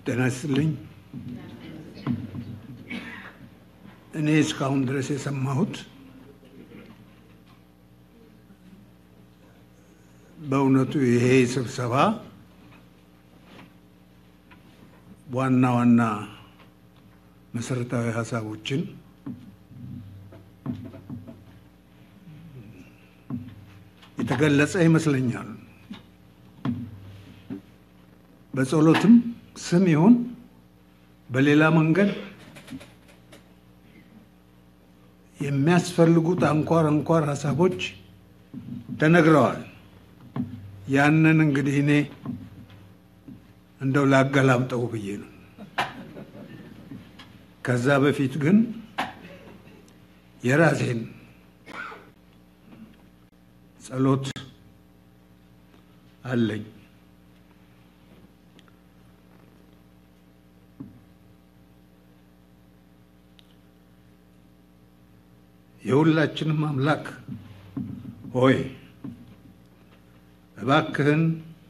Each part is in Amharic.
ተነስልኝ እኔ እስካሁን ድረስ የሰማሁት በእውነቱ ይሄ ስብሰባ ዋና መሰረታዊ ሐሳቦችን የተገለጸ ይመስለኛል። በጸሎትም ስም ይሁን በሌላ መንገድ የሚያስፈልጉት አንኳር ሐሳቦች ተነግረዋል። ያንን እንግዲህ እኔ እንደው ላገላብጠው ብዬ ነው። ከዛ በፊት ግን የራሴን ጸሎት አለኝ። የሁላችንም አምላክ ሆይ እባክህን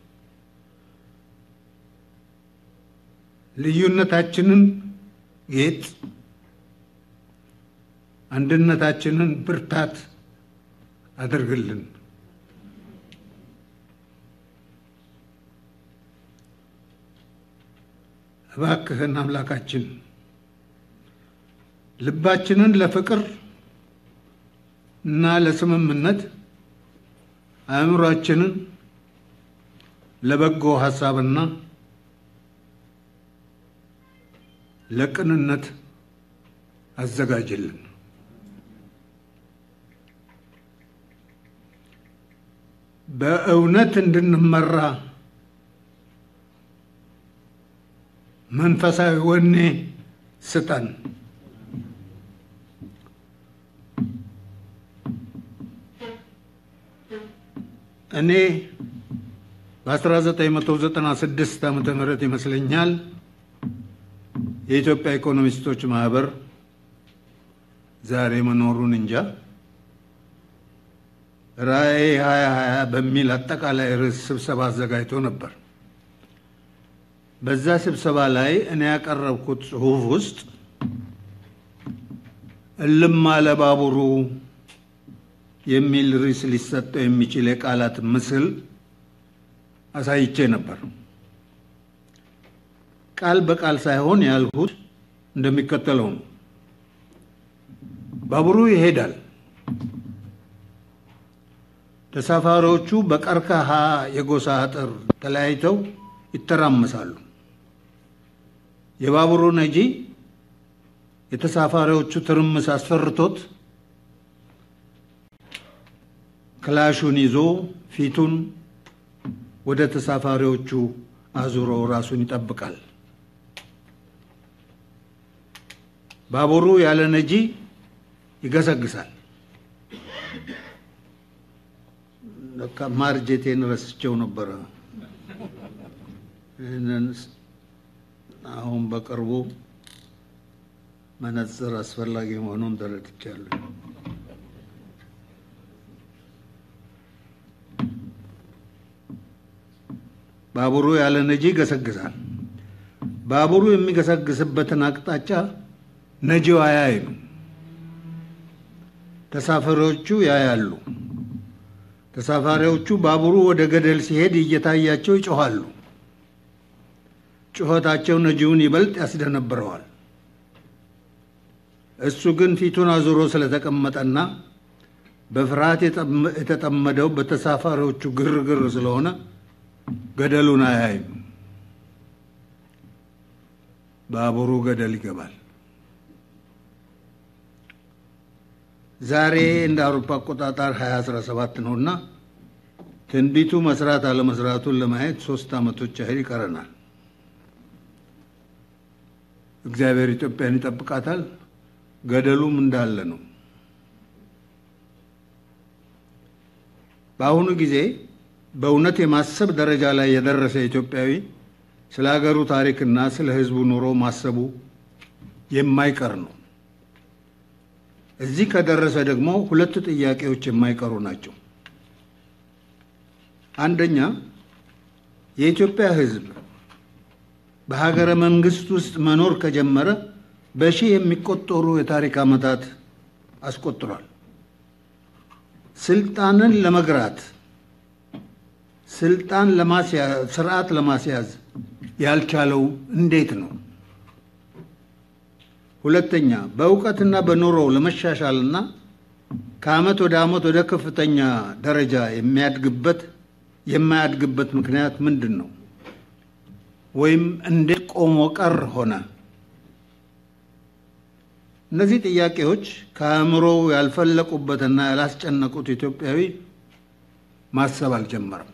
ልዩነታችንን ጌጥ አንድነታችንን ብርታት አድርግልን። እባክህን አምላካችን ልባችንን ለፍቅር እና ለስምምነት አእምሮአችንን ለበጎ ሐሳብና ለቅንነት አዘጋጅልን። በእውነት እንድንመራ መንፈሳዊ ወኔ ስጠን። እኔ በ1996 ዓመተ ምህረት ይመስለኛል የኢትዮጵያ ኢኮኖሚስቶች ማህበር ዛሬ መኖሩን እንጃ ራዕይ 2020 በሚል አጠቃላይ ርዕስ ስብሰባ አዘጋጅቶ ነበር። በዛ ስብሰባ ላይ እኔ ያቀረብኩት ጽሑፍ ውስጥ እልም አለ ባቡሩ የሚል ርዕስ ሊሰጠው የሚችል የቃላት ምስል አሳይቼ ነበር። ቃል በቃል ሳይሆን ያልሁት እንደሚከተለው ነው። ባቡሩ ይሄዳል። ተሳፋሪዎቹ በቀርከሃ የጎሳ አጥር ተለያይተው ይተራመሳሉ። የባቡሩ ነጂ የተሳፋሪዎቹ ትርምስ አስፈርቶት ክላሹን ይዞ ፊቱን ወደ ተሳፋሪዎቹ አዙሮ ራሱን ይጠብቃል። ባቡሩ ያለ ነጂ ይገሰግሳል። ማርጀቴን ረስቸው ነበር። አሁን በቅርቡ መነጽር አስፈላጊ መሆኑን ተረድቻለሁ። ባቡሩ ያለ ነጂ ይገሰግሳል። ባቡሩ የሚገሰግስበትን አቅጣጫ ነጂው አያይም። ተሳፋሪዎቹ ያያሉ። ተሳፋሪዎቹ ባቡሩ ወደ ገደል ሲሄድ እየታያቸው ይጮሃሉ። ጩኸታቸው ነጂውን ይበልጥ ያስደነብረዋል። እሱ ግን ፊቱን አዙሮ ስለተቀመጠና በፍርሃት የተጠመደው በተሳፋሪዎቹ ግርግር ስለሆነ ገደሉን አያይም። ባቡሩ ገደል ይገባል። ዛሬ እንደ አውሮፓ አቆጣጠር 2017 ነውና ትንቢቱ መስራት አለመስራቱን ለማየት 3 ዓመቶች ያህል ይቀረናል። እግዚአብሔር ኢትዮጵያን ይጠብቃታል። ገደሉም እንዳለ ነው። በአሁኑ ጊዜ በእውነት የማሰብ ደረጃ ላይ የደረሰ ኢትዮጵያዊ ስለ ሀገሩ ታሪክና ስለ ሕዝቡ ኑሮ ማሰቡ የማይቀር ነው። እዚህ ከደረሰ ደግሞ 2 ጥያቄዎች የማይቀሩ ናቸው። አንደኛ የኢትዮጵያ ሕዝብ በሀገረ መንግስት ውስጥ መኖር ከጀመረ በሺህ የሚቆጠሩ የታሪክ ዓመታት አስቆጥሯል። ስልጣንን ለመግራት ስልጣን ለማስያዝ ስርዓት ለማስያዝ ያልቻለው እንዴት ነው? ሁለተኛ በእውቀትና በኑሮው ለመሻሻልና ከዓመት ወደ ዓመት ወደ ከፍተኛ ደረጃ የማያድግበት ምክንያት ምንድነው? ወይም እንዴት ቆሞ ቀር ሆነ? እነዚህ ጥያቄዎች ከአእምሮው ያልፈለቁበትና ያላስጨነቁት ኢትዮጵያዊ ማሰብ አልጀመረም።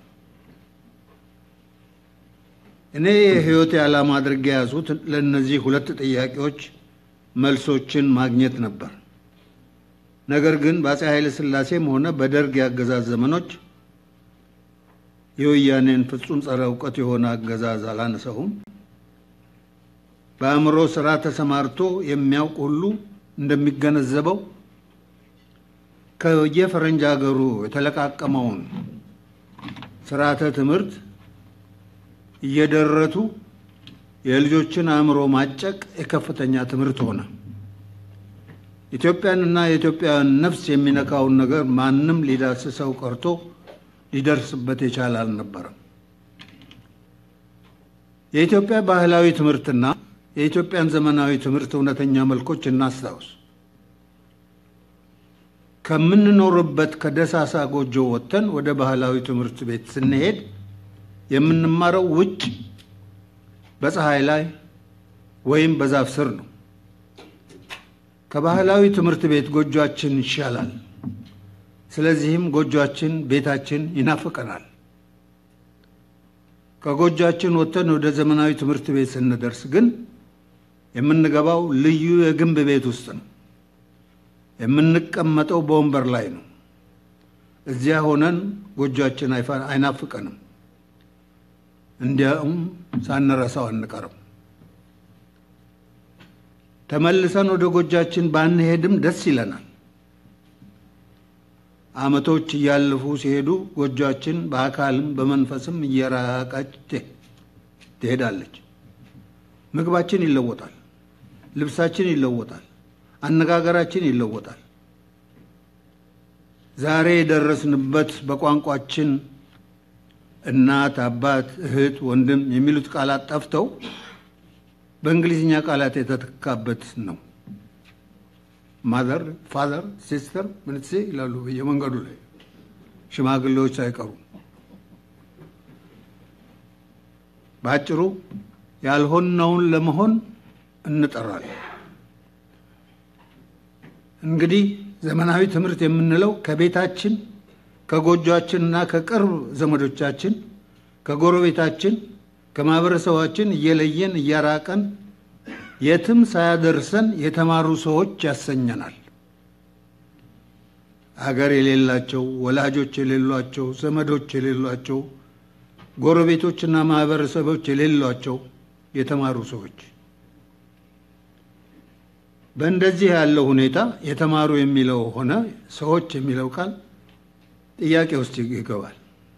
እኔ የህይወቴ ዓላማ አድርጌ ያዙት ለእነዚህ ሁለት ጥያቄዎች መልሶችን ማግኘት ነበር። ነገር ግን በአፄ ኃይለ ሥላሴም ሆነ በደርግ ያገዛዝ ዘመኖች የወያኔን ፍጹም ጸረ ዕውቀት የሆነ አገዛዝ አላነሳሁም። በአእምሮ ስራ ተሰማርቶ የሚያውቅ ሁሉ እንደሚገነዘበው ከየፈረንጅ ሀገሩ የተለቃቀመውን ስርዓተ ትምህርት እየደረቱ የልጆችን አእምሮ ማጨቅ የከፍተኛ ትምህርት ሆነ። ኢትዮጵያንና የኢትዮጵያን ነፍስ የሚነካውን ነገር ማንም ሊዳስሰው ቀርቶ ሊደርስበት የቻለ አልነበረም። የኢትዮጵያ ባህላዊ ትምህርትና የኢትዮጵያን ዘመናዊ ትምህርት እውነተኛ መልኮች እናስታውስ። ከምንኖርበት ከደሳሳ ጎጆ ወጥተን ወደ ባህላዊ ትምህርት ቤት ስንሄድ የምንማረው ውጭ በፀሐይ ላይ ወይም በዛፍ ስር ነው። ከባህላዊ ትምህርት ቤት ጎጆአችን ይሻላል። ስለዚህም ጎጆአችን ቤታችን ይናፍቀናል። ከጎጆአችን ወጥተን ወደ ዘመናዊ ትምህርት ቤት ስንደርስ ግን የምንገባው ልዩ የግንብ ቤት ውስጥ ነው። የምንቀመጠው በወንበር ላይ ነው። እዚያ ሆነን ጎጆአችን አይናፍቀንም። እንዲያውም ሳንረሳው አንቀርም። ተመልሰን ወደ ጎጆአችን ባንሄድም ደስ ይለናል። ዓመቶች እያለፉ ሲሄዱ ጎጆአችን በአካልም በመንፈስም እየራቀች ትሄዳለች። ምግባችን ይለወጣል፣ ልብሳችን ይለወጣል፣ አነጋገራችን ይለወጣል። ዛሬ የደረስንበት በቋንቋችን እናት፣ አባት፣ እህት፣ ወንድም የሚሉት ቃላት ጠፍተው በእንግሊዝኛ ቃላት የተተካበት ነው። ማዘር፣ ፋዘር፣ ሲስተር ምንትሴ ይላሉ በየመንገዱ ላይ ሽማግሌዎች ሳይቀሩ። ባጭሩ ያልሆነውን ለመሆን እንጠራለን። እንግዲህ ዘመናዊ ትምህርት የምንለው ከቤታችን ከጎጆአችንና ከቅርብ ዘመዶቻችን ከጎረቤታችን ከማህበረሰባችን እየለየን እያራቀን የትም ሳያደርሰን የተማሩ ሰዎች ያሰኘናል። አገር የሌላቸው፣ ወላጆች የሌሏቸው፣ ዘመዶች የሌሏቸው፣ ጎረቤቶችና ማህበረሰቦች የሌሏቸው የተማሩ ሰዎች። በእንደዚህ ያለው ሁኔታ የተማሩ የሚለው ሆነ ሰዎች የሚለው ቃል ጥያቄ ውስጥ ይገባል።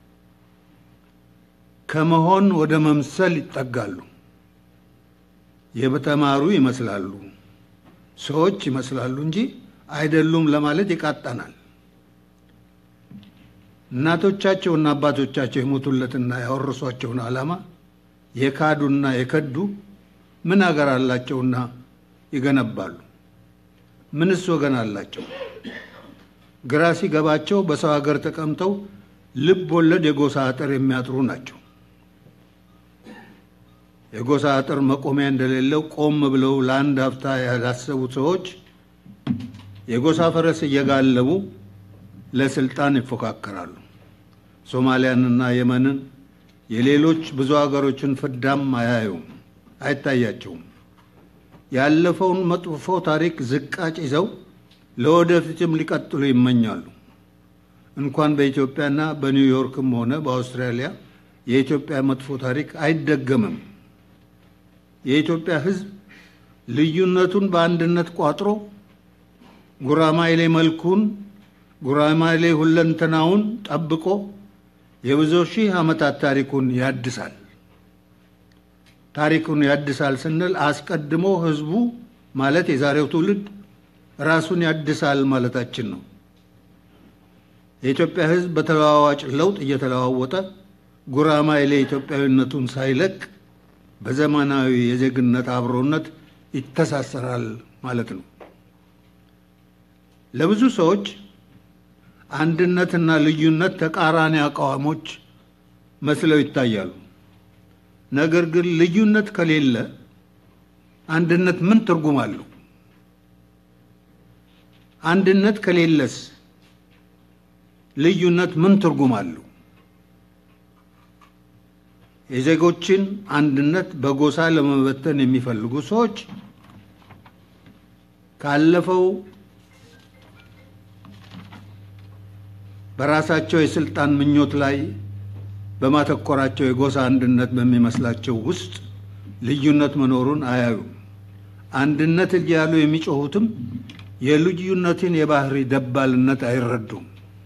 ከመሆን ወደ መምሰል ይጠጋሉ። የተማሩ ይመስላሉ፣ ሰዎች ይመስላሉ እንጂ አይደሉም ለማለት ይቃጣናል። እናቶቻቸውና አባቶቻቸው የሞቱለትና ያወረሷቸውን ዓላማ የካዱና የከዱ ምን አገር አላቸውና ይገነባሉ? ምንስ ወገን አላቸው? ግራ ሲገባቸው በሰው ሀገር ተቀምጠው ልብ ወለድ የጎሳ አጥር የሚያጥሩ ናቸው። የጎሳ አጥር መቆሚያ እንደሌለው ቆም ብለው ለአንድ ሀፍታ ያላሰቡት ሰዎች የጎሳ ፈረስ እየጋለቡ ለስልጣን ይፎካከራሉ። ሶማሊያንና የመንን የሌሎች ብዙ ሀገሮችን ፍዳም አያዩም፣ አይታያቸውም። ያለፈውን መጥፎ ታሪክ ዝቃጭ ይዘው ለወደፊትም ሊቀጥሉ ይመኛሉ። እንኳን በኢትዮጵያና በኒውዮርክም ሆነ በአውስትራሊያ የኢትዮጵያ መጥፎ ታሪክ አይደገምም። የኢትዮጵያ ሕዝብ ልዩነቱን በአንድነት ቋጥሮ ጉራማይሌ መልኩን ጉራማይሌ ሁለንተናውን ጠብቆ የብዙ ሺህ ዓመታት ታሪኩን ያድሳል። ታሪኩን ያድሳል ስንል አስቀድሞ ህዝቡ ማለት የዛሬው ትውልድ ራሱን ያድሳል ማለታችን ነው። የኢትዮጵያ ህዝብ በተለዋዋጭ ለውጥ እየተለዋወጠ ጉራማይሌ ኢትዮጵያዊነቱን ሳይለቅ በዘመናዊ የዜግነት አብሮነት ይተሳሰራል ማለት ነው። ለብዙ ሰዎች አንድነትና ልዩነት ተቃራኒ አቋሞች መስለው ይታያሉ። ነገር ግን ልዩነት ከሌለ አንድነት ምን ትርጉም አለው? አንድነት ከሌለስ ልዩነት ምን ትርጉም አለው? የዜጎችን አንድነት በጎሳ ለመበተን የሚፈልጉ ሰዎች ካለፈው በራሳቸው የስልጣን ምኞት ላይ በማተኮራቸው የጎሳ አንድነት በሚመስላቸው ውስጥ ልዩነት መኖሩን አያዩም። አንድነት እያሉ የሚጮሁትም የልዩነትን የባህሪ ደባልነት አይረዱም።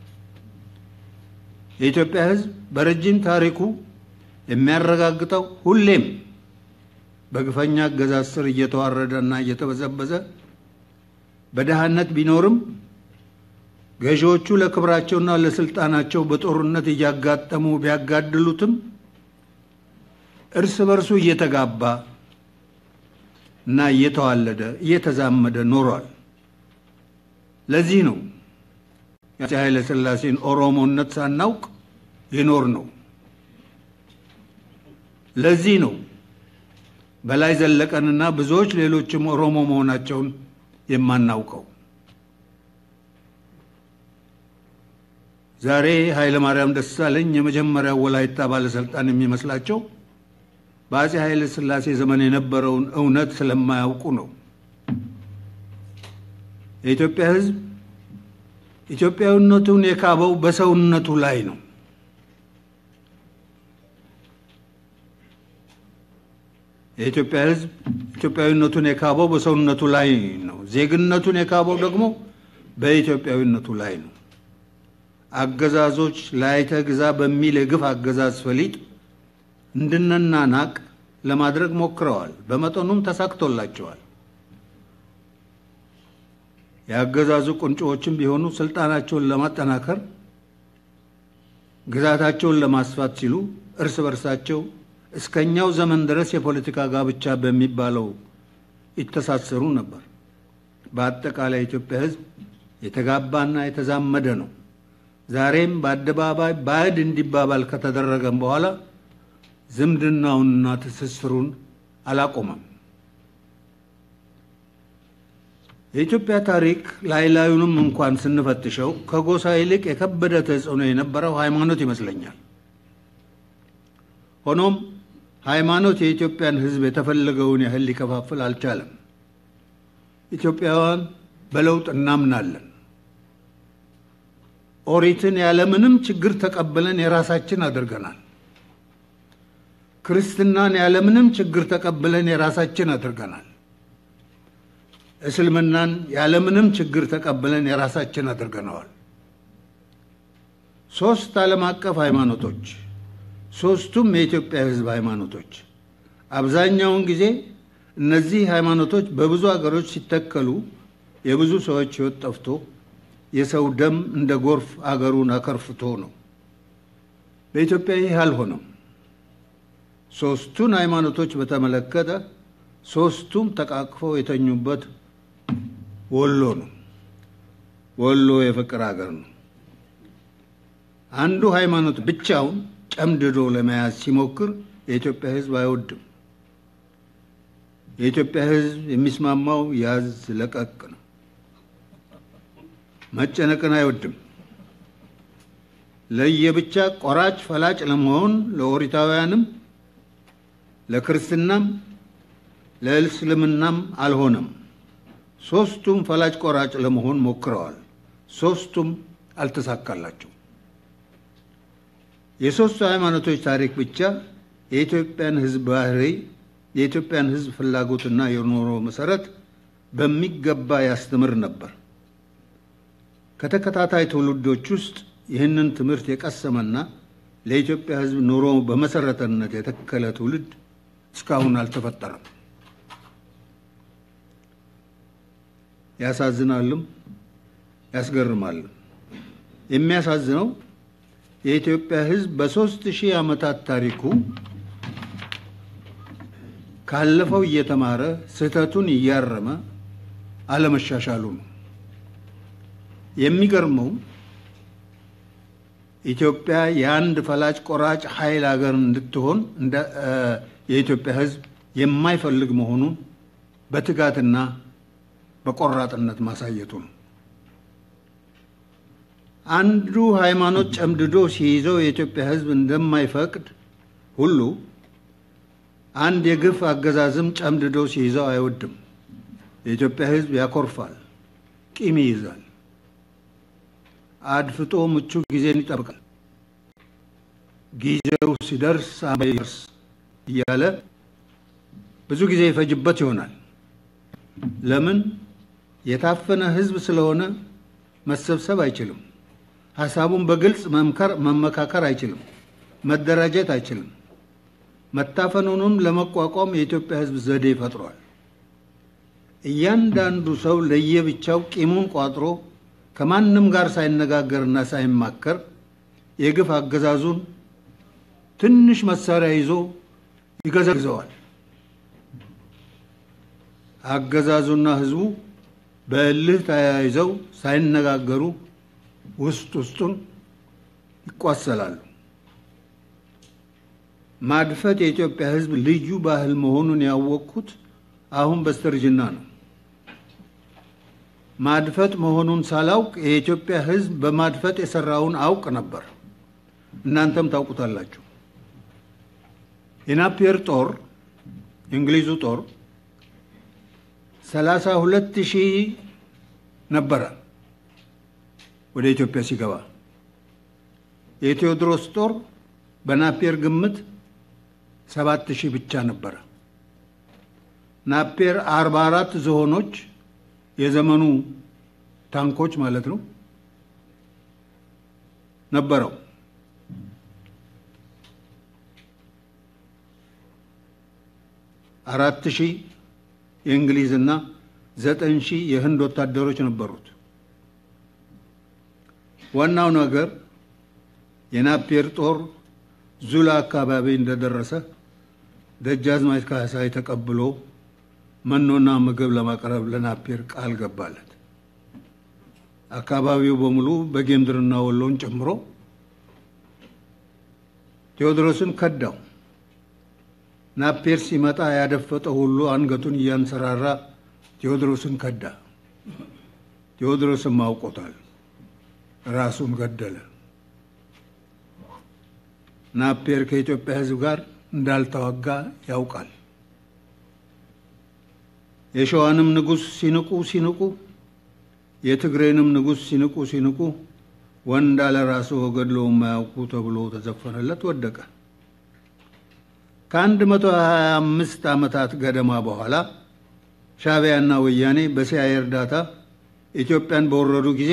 የኢትዮጵያ ህዝብ በረጅም ታሪኩ የሚያረጋግጠው ሁሌም በግፈኛ አገዛዝ ስር እየተዋረደና እየተበዘበዘ በደህንነት ቢኖርም ገዢዎቹ ለክብራቸውና ለስልጣናቸው በጦርነት እያጋጠሙ ቢያጋድሉትም እርስ በርሱ እየተጋባ እና እየተዋለደ እየተዛመደ ኖሯል። ለዚህ ነው የአፄ ኃይለ ሥላሴን ኦሮሞነት ሳናውቅ ይኖር ነው። ለዚህ ነው በላይ ዘለቀንና ብዙዎች ሌሎችም ኦሮሞ መሆናቸውን የማናውቀው። ዛሬ ኃይለ ማርያም ደሳለኝ የመጀመሪያው ወላይታ ባለስልጣን የሚመስላቸው በአፄ ኃይለ ሥላሴ ዘመን የነበረውን እውነት ስለማያውቁ ነው። የኢትዮጵያ ህዝብ ኢትዮጵያዊነቱን የካበው በሰውነቱ ላይ ነው። የኢትዮጵያ ህዝብ ኢትዮጵያዊነቱን የካበው በሰውነቱ ላይ ነው። ዜግነቱን የካበው ደግሞ በኢትዮጵያዊነቱ ላይ ነው። አገዛዞች ላይተ ግዛ በሚል የግፍ አገዛዝ ፈሊጥ እንድንናናቅ ለማድረግ ሞክረዋል። በመጠኑም ተሳክቶላቸዋል። የአገዛዙ ቁንጮዎችም ቢሆኑ ስልጣናቸውን ለማጠናከር ግዛታቸውን ለማስፋት ሲሉ እርስ በርሳቸው እስከኛው ዘመን ድረስ የፖለቲካ ጋብቻ በሚባለው ይተሳሰሩ ነበር። በአጠቃላይ የኢትዮጵያ ህዝብ የተጋባና የተዛመደ ነው። ዛሬም በአደባባይ ባዕድ እንዲባባል ከተደረገም በኋላ ዝምድናውንና ትስስሩን አላቆመም። የኢትዮጵያ ታሪክ ላይላዩንም እንኳን ስንፈትሸው ከጎሳ ይልቅ የከበደ ተጽዕኖ የነበረው ሃይማኖት ይመስለኛል። ሆኖም ሃይማኖት የኢትዮጵያን ህዝብ የተፈለገውን ያህል ሊከፋፍል አልቻለም። ኢትዮጵያውያን በለውጥ እናምናለን። ኦሪትን ያለምንም ችግር ተቀብለን የራሳችን አድርገናል። ክርስትናን ያለምንም ችግር ተቀብለን የራሳችን አድርገናል። እስልምናን ያለምንም ችግር ተቀብለን የራሳችን አድርገናል። ሶስት ዓለም አቀፍ ሃይማኖቶች፣ ሶስቱም የኢትዮጵያ ህዝብ ሃይማኖቶች። አብዛኛውን ጊዜ እነዚህ ሃይማኖቶች በብዙ ሀገሮች ሲተከሉ የብዙ ሰዎች ህይወት ጠፍቶ የሰው ደም እንደ ጎርፍ አገሩን አከርፍቶ ነው። በኢትዮጵያ ይህ አልሆነም። ሶስቱን ሃይማኖቶች በተመለከተ ሶስቱም ተቃቅፈው የተኙበት ወሎ ነው። ወሎ የፍቅር ሀገር ነው። አንዱ ሃይማኖት ብቻውን ጨምድዶ ለመያዝ ሲሞክር የኢትዮጵያ ህዝብ አይወድም። የኢትዮጵያ ህዝብ የሚስማማው ያዝ ለቀቅ ነው። መጨነቅን አይወድም። ለየብቻ ቆራጭ ፈላጭ ለመሆን ለኦሪታውያንም ለክርስትናም ለእስልምናም አልሆነም። ሶስቱም ፈላጭ ቆራጭ ለመሆን ሞክረዋል። ሶስቱም አልተሳካላቸው። የሶስቱ ሃይማኖቶች ታሪክ ብቻ የኢትዮጵያን ህዝብ ባህሪ፣ የኢትዮጵያን ህዝብ ፍላጎትና የኑሮ መሰረት በሚገባ ያስተምር ነበር። ከተከታታይ ትውልዶች ውስጥ ይህንን ትምህርት የቀሰመና ለኢትዮጵያ ህዝብ ኑሮ በመሰረተነት የተከለ ትውልድ እስካሁን አልተፈጠረም። ያሳዝናልም ያስገርማልም። የሚያሳዝነው የኢትዮጵያ ሕዝብ በ3000 ዓመታት ታሪኩ ካለፈው እየተማረ ስህተቱን እያረመ አለመሻሻሉ ነው። የሚገርመው ኢትዮጵያ የአንድ ፈላጭ ቆራጭ ኃይል ሀገር እንድትሆን የኢትዮጵያ ሕዝብ የማይፈልግ መሆኑን በትጋትና በቆራጥነት ማሳየቱ ነው። አንዱ ሃይማኖት ጨምድዶ ሲይዘው የኢትዮጵያ ሕዝብ እንደማይፈቅድ ሁሉ አንድ የግፍ አገዛዝም ጨምድዶ ሲይዘው አይወድም። የኢትዮጵያ ሕዝብ ያኮርፋል፣ ቂም ይይዛል፣ አድፍጦ ምቹ ጊዜን ይጠብቃል። ጊዜው ሲደርስ አመይርስ እያለ ብዙ ጊዜ ይፈጅበት ይሆናል። ለምን? የታፈነ ሕዝብ ስለሆነ መሰብሰብ አይችልም። ሐሳቡን በግልጽ መመካከር አይችልም። መደራጀት አይችልም። መታፈኑንም ለመቋቋም የኢትዮጵያ ሕዝብ ዘዴ ፈጥሯል። እያንዳንዱ ሰው ለየብቻው ቂሙን ቋጥሮ ከማንም ጋር ሳይነጋገርና ሳይማከር የግፍ አገዛዙን ትንሽ መሳሪያ ይዞ ይገዘግዘዋል። አገዛዙና ሕዝቡ በእልህ ተያይዘው ሳይነጋገሩ ውስጡን ይቋሰላሉ። ማድፈት የኢትዮጵያ ሕዝብ ልዩ ባህል መሆኑን ያወቅኩት አሁን በስተርጅና ነው። ማድፈት መሆኑን ሳላውቅ የኢትዮጵያ ሕዝብ በማድፈት የሰራውን አውቅ ነበር። እናንተም ታውቁታላችሁ። የናፒየር ጦር የእንግሊዙ ጦር 32,000 ነበረ ወደ ኢትዮጵያ ሲገባ። የቴዎድሮስ ጦር በናፒየር ግምት 7,000 ብቻ ነበረ። ናፒየር 44 ዝሆኖች የዘመኑ ታንኮች ማለት ነው ነበረው። አራት ሺህ የእንግሊዝና 9,000 የህንድ ወታደሮች ነበሩት። ዋናው ነገር የናፒየር ጦር ዙላ አካባቢ እንደደረሰ ደጃዝማች ካሳይ ተቀብሎ መኖና ምግብ ለማቅረብ ለናፒየር ቃል ገባለት። አካባቢው በሙሉ በጌምድርና ወሎን ጨምሮ ቴዎድሮስን ከዳው። ናፒየር ሲመጣ ያደፈጠ ሁሉ አንገቱን እያንሰራራ ቴዎድሮስን ከዳ። ቴዎድሮስም አውቆታል፣ ራሱን ገደለ። ናፒየር ከኢትዮጵያ ሕዝብ ጋር እንዳልተዋጋ ያውቃል። የሸዋንም ንጉሥ ሲንቁ የትግሬንም ንጉሥ ሲንቁ ወንድ አለ ራሱ ገድሎ የማያውቁ ተብሎ ተዘፈነለት፣ ወደቀ። ከ125 ዓመታት ገደማ በኋላ ሻዕቢያና ወያኔ በሲአይኤ እርዳታ ኢትዮጵያን በወረዱ ጊዜ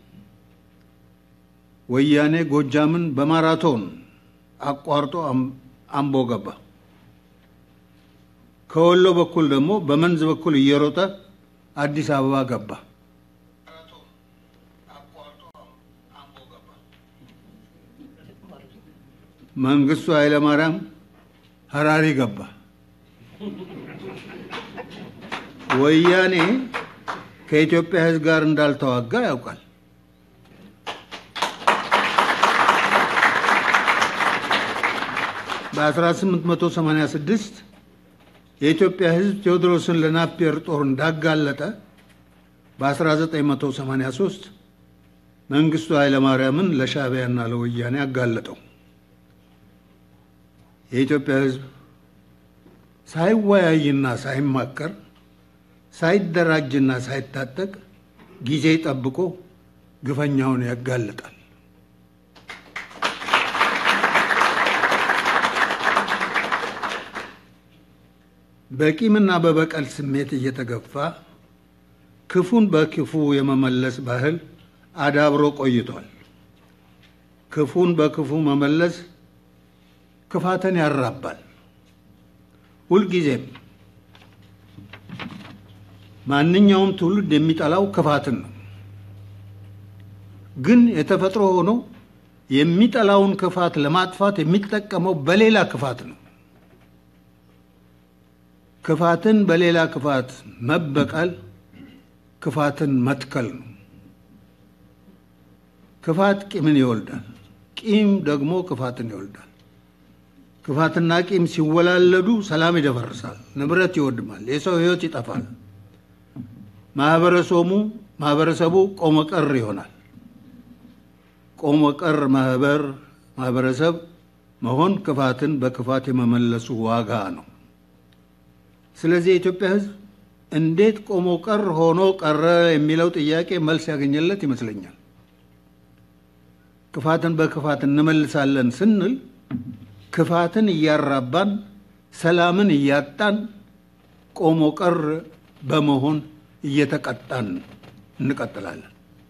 ወያኔ ጎጃምን በማራቶን አቋርጦ አምቦ ገባ። ከወሎ በኩል ደግሞ በመንዝ በኩል እየሮጠ አዲስ አበባ ገባ። መንግስቱ ኃይለማርያም ሐራሪ ገባ። ወያኔ ከኢትዮጵያ ሕዝብ ጋር እንዳልተዋጋ ያውቃል። በ1886 የኢትዮጵያ ሕዝብ ቴዎድሮስን ለናፒየር ጦር እንዳጋለጠ በ1983 መንግስቱ ኃይለማርያምን ለሻዕቢያና ለወያኔ አጋለጠው። የኢትዮጵያ ሕዝብ ሳይወያይና ሳይማከር ሳይደራጅና ሳይታጠቅ ጊዜ ጠብቆ ግፈኛውን ያጋልጣል። በቂምና በበቀል ስሜት እየተገፋ ክፉን በክፉ የመመለስ ባህል አዳብሮ ቆይቷል። ክፉን በክፉ መመለስ ክፋትን ያራባል። ሁልጊዜም ማንኛውም ትውልድ የሚጠላው ክፋትን ነው። ግን የተፈጥሮ ሆኖ የሚጠላውን ክፋት ለማጥፋት የሚጠቀመው በሌላ ክፋት ነው። ክፋትን በሌላ ክፋት መበቀል ክፋትን መትከል ነው። ክፋት ቂምን ይወልዳል፣ ቂም ደግሞ ክፋትን ይወልዳል። ክፋትና ቂም ሲወላለዱ ሰላም ይደፈርሳል፣ ንብረት ይወድማል፣ የሰው ሕይወት ይጠፋል። ማህበረሰቡ ቆመ ቀር ይሆናል። ቆመ ቀር ማህበረሰብ መሆን ክፋትን በክፋት የመመለሱ ዋጋ ነው። ስለዚህ የኢትዮጵያ ሕዝብ እንዴት ቆሞ ቀር ሆኖ ቀረ የሚለው ጥያቄ መልስ ያገኘለት ይመስለኛል። ክፋትን በክፋት እንመልሳለን ስንል ክፋትን እያራባን ሰላምን እያጣን ቆሞ ቀር በመሆን እየተቀጣን እንቀጥላለን።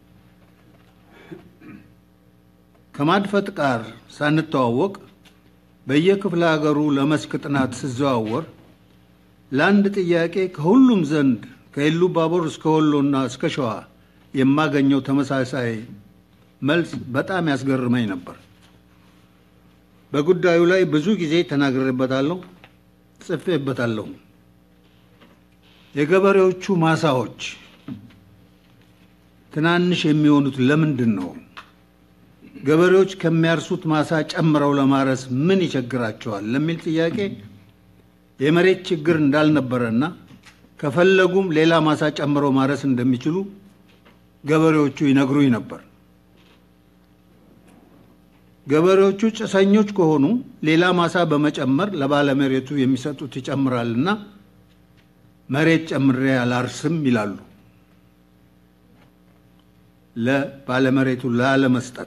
ከማድፈጥ ጋር ሳንተዋወቅ በየክፍለ ሀገሩ ለመስክ ጥናት ሲዘዋወር ለአንድ ጥያቄ ከሁሉም ዘንድ ከኢሉ ባቦር እስከ ወሎና እስከ ሸዋ የማገኘው ተመሳሳይ መልስ በጣም ያስገርመኝ ነበር። በጉዳዩ ላይ ብዙ ጊዜ ተናግሬበታለሁ፣ ጽፌበታለሁ። የገበሬዎቹ ማሳዎች ትናንሽ የሚሆኑት ለምንድን ነው? ገበሬዎች ከሚያርሱት ማሳ ጨምረው ለማረስ ምን ይቸግራቸዋል ለሚል ጥያቄ የመሬት ችግር እንዳልነበረና ከፈለጉም ሌላ ማሳ ጨምረው ማረስ እንደሚችሉ ገበሬዎቹ ይነግሩኝ ነበር። ገበሬዎቹ ጭሰኞች ከሆኑ ሌላ ማሳ በመጨመር ለባለመሬቱ የሚሰጡት ይጨምራልና መሬት ጨምሬ አላርስም ይላሉ። ለባለመሬቱ ላለመስጠት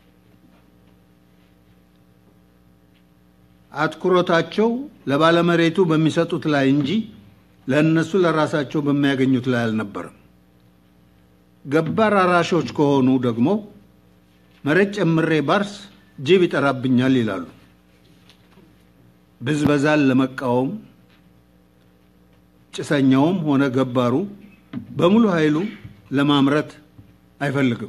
አትኩሮታቸው ለባለመሬቱ በሚሰጡት ላይ እንጂ ለነሱ ለራሳቸው በሚያገኙት ላይ አልነበረም። ገባር አራሾች ከሆኑ ደግሞ መሬት ጨምሬ ባርስ ጅብ ይጠራብኛል ይላሉ። ብዝበዛን ለመቃወም ጭሰኛውም ሆነ ገባሩ በሙሉ ኃይሉ ለማምረት አይፈልግም።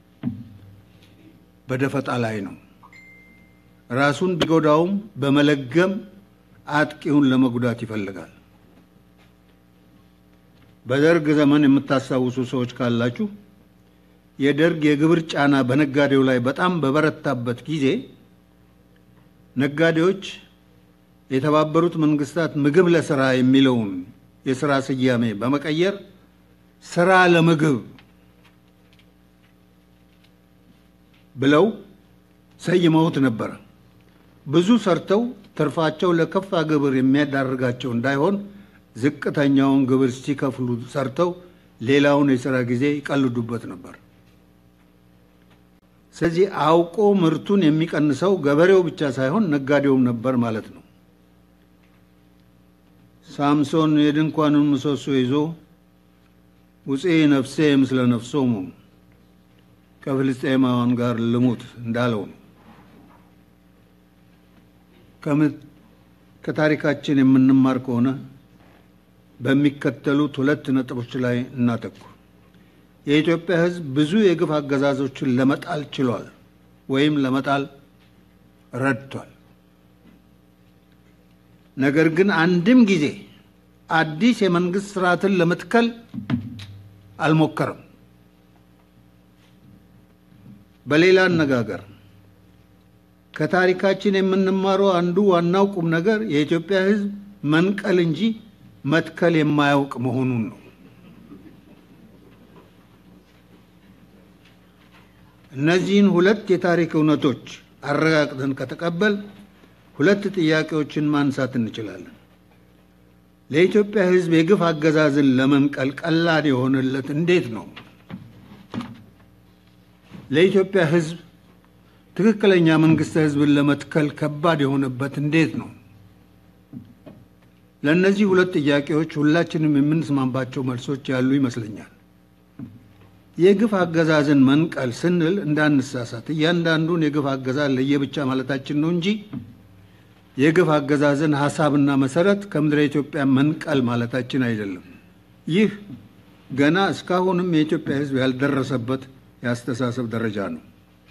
በደፈጣ ላይ ነው። ራሱን ቢጎዳውም በመለገም አጥቂውን ለመጉዳት ይፈልጋል። በደርግ ዘመን የምታስታውሱ ሰዎች ካላችሁ የደርግ የግብር ጫና በነጋዴው ላይ በጣም በበረታበት ጊዜ ነጋዴዎች የተባበሩት መንግስታት ምግብ ለሥራ የሚለውን የሥራ ስያሜ በመቀየር ሥራ ለምግብ ብለው ሰይመውት ነበር። ብዙ ሰርተው ትርፋቸው ለከፋ ግብር የሚያዳርጋቸው እንዳይሆን ዝቅተኛውን ግብር ሲከፍሉ ሰርተው ሌላውን የሥራ ጊዜ ይቀልዱበት ነበር። ስለዚህ አውቆ ምርቱን የሚቀንሰው ገበሬው ብቻ ሳይሆን ነጋዴውም ነበር ማለት ነው። ሳምሶን የድንኳኑን ምሰሶ ይዞ ውጪ ነፍሴ ምስለ ነፍሶሙ ከፍልስጤማውያን ጋር ልሙት እንዳለው ነው። ከታሪካችን የምንማር ከሆነ በሚከተሉት ሁለት ነጥቦች ላይ እናተኩር። የኢትዮጵያ ሕዝብ ብዙ የግፍ አገዛዞችን ለመጣል ችሏል ወይም ለመጣል ረድቷል። ነገር ግን አንድም ጊዜ አዲስ የመንግስት ስርዓትን ለመትከል አልሞከረም። በሌላ አነጋገር ከታሪካችን የምንማረው አንዱ ዋናው ቁም ነገር የኢትዮጵያ ሕዝብ መንቀል እንጂ መትከል የማያውቅ መሆኑን ነው። እነዚህን ሁለት የታሪክ እውነቶች አረጋግጠን ከተቀበል ሁለት ጥያቄዎችን ማንሳት እንችላለን። ለኢትዮጵያ ሕዝብ የግፍ አገዛዝን ለመንቀል ቀላል የሆነለት እንዴት ነው? ለኢትዮጵያ ሕዝብ ትክክለኛ መንግስት ሕዝብን ለመትከል ከባድ የሆነበት እንዴት ነው? ለእነዚህ ሁለት ጥያቄዎች ሁላችንም የምንስማማባቸው መልሶች ያሉ ይመስለኛል። የግፍ አገዛዝን መንቀል ስንል እንዳንሳሳት እያንዳንዱን የግፍ አገዛዝ ለየብቻ ማለታችን ነው እንጂ የግፍ አገዛዝን ሐሳብና መሰረት ከምድረ ኢትዮጵያ መንቀል ማለታችን አይደለም። ይህ ገና እስካሁንም የኢትዮጵያ ሕዝብ ያልደረሰበት ያስተሳሰብ ደረጃ ነው።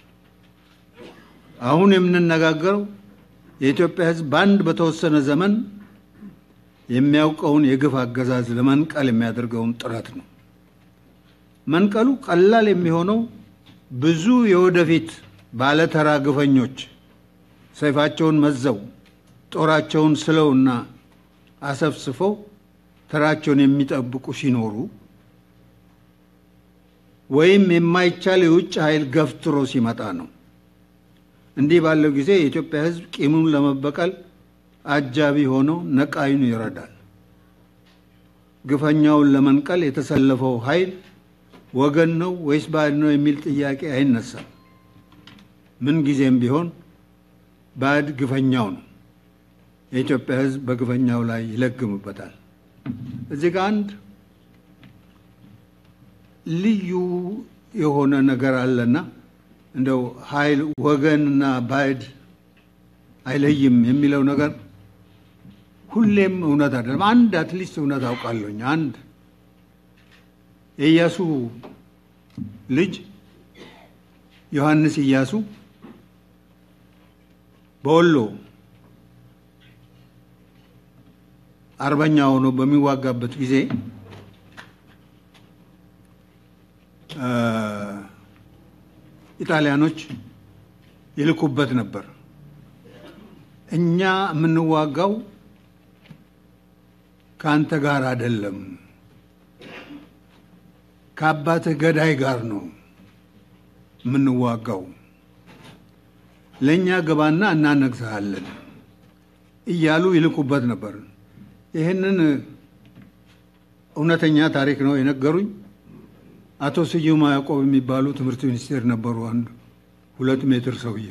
አሁን የምንነጋገረው የኢትዮጵያ ሕዝብ ባንድ በተወሰነ ዘመን የሚያውቀውን የግፍ አገዛዝ ለመንቀል የሚያደርገውን ጥረት ነው። መንቀሉ ቀላል የሚሆነው ብዙ የወደፊት ባለተራ ግፈኞች ሰይፋቸውን መዘው ጦራቸውን ስለውና አሰፍስፈው ተራቸውን የሚጠብቁ ሲኖሩ ወይም የማይቻል የውጭ ኃይል ገፍትሮ ሲመጣ ነው። እንዲህ ባለው ጊዜ የኢትዮጵያ ሕዝብ ቂሙን ለመበቀል አጃቢ ሆኖ ነቃዩን ይረዳል። ግፈኛውን ለመንቀል የተሰለፈው ኃይል ወገን ነው ወይስ ባዕድ ነው የሚል ጥያቄ አይነሳም። ምን ጊዜም ቢሆን ባዕድ ግፈኛው ነው። የኢትዮጵያ ሕዝብ በግፈኛው ላይ ይለግምበታል። እዚህ ጋር አንድ ልዩ የሆነ ነገር አለና እንደው ኃይል ወገንና ባዕድ አይለይም የሚለው ነገር ሁሌም እውነት አይደለም። አንድ አትሊስት እውነት አውቃለሁኝ። አንድ የኢያሱ ልጅ ዮሐንስ ኢያሱ በወሎ አርበኛ ሆኖ በሚዋጋበት ጊዜ ኢጣሊያኖች ይልኩበት ነበር። እኛ የምንዋጋው ካንተ ጋር አይደለም፣ ከአባትህ ገዳይ ጋር ነው የምንዋጋው፣ ለኛ ገባና እናነግስሃለን እያሉ ይልኩበት ነበር። ይህንን እውነተኛ ታሪክ ነው የነገሩኝ። አቶ ስዩም ያዕቆብ የሚባሉ ትምህርት ሚኒስቴር ነበሩ። አንድ 2 ሜትር ሰውዬ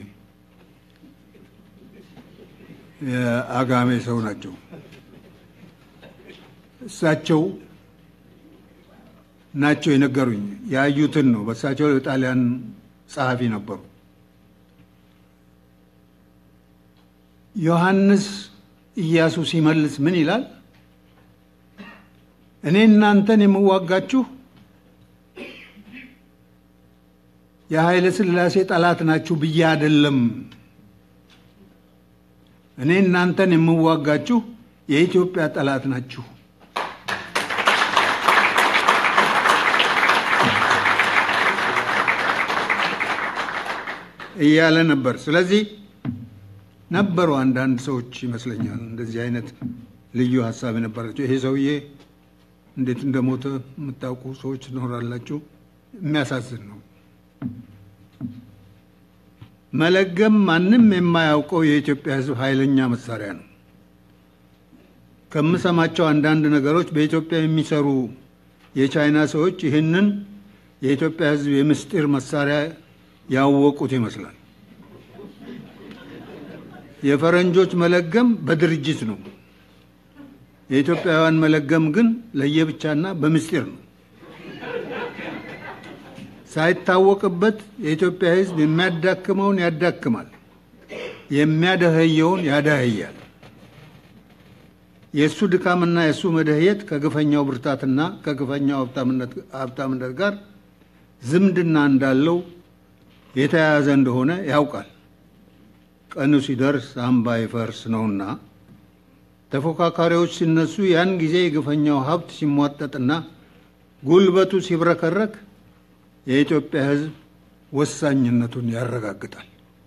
የአጋሜ ሰው ናቸው። እሳቸው ናቸው የነገሩኝ። ያዩትን ነው። በእሳቸው የጣሊያን ጸሐፊ ነበሩ። ዮሐንስ ኢያሱ ሲመልስ ምን ይላል? እኔ እናንተን የምዋጋችሁ የኃይለ ሥላሴ ጠላት ናችሁ ብዬ አይደለም። እኔ እናንተን የምዋጋችሁ የኢትዮጵያ ጠላት ናችሁ። እያለ ነበር። ስለዚህ ነበሩ አንዳንድ ሰዎች ይመስለኛል እንደዚህ አይነት ልዩ ሐሳብ የነበራቸው። ይሄ ሰውዬ እንዴት እንደሞተ የምታውቁ ሰዎች ትኖራላችሁ። የሚያሳዝን ነው። መለገም ማንም የማያውቀው የኢትዮጵያ ሕዝብ ኃይለኛ መሳሪያ ነው። ከምሰማቸው አንዳንድ ነገሮች በኢትዮጵያ የሚሰሩ የቻይና ሰዎች ይህንን የኢትዮጵያ ሕዝብ የምስጢር መሳሪያ ያወቁት ይመስላል። የፈረንጆች መለገም በድርጅት ነው። የኢትዮጵያውያን መለገም ግን ለየብቻና በምስጢር ነው። ሳይታወቅበት የኢትዮጵያ ሕዝብ የሚያዳክመውን ያዳክማል፣ የሚያደህየውን ያዳህያል። የእሱ ድካምና የእሱ መደህየት ከግፈኛው ብርታትና ከግፈኛው ሀብታምነት ጋር ዝምድና እንዳለው የተያያዘ እንደሆነ ያውቃል። ቀኑ ሲደርስ አምባ ይፈርስ ነውና ተፎካካሪዎች ሲነሱ ያን ጊዜ የግፈኛው ሀብት ሲሟጠጥና ጉልበቱ ሲብረከረክ የኢትዮጵያ ሕዝብ ወሳኝነቱን ያረጋግጣል።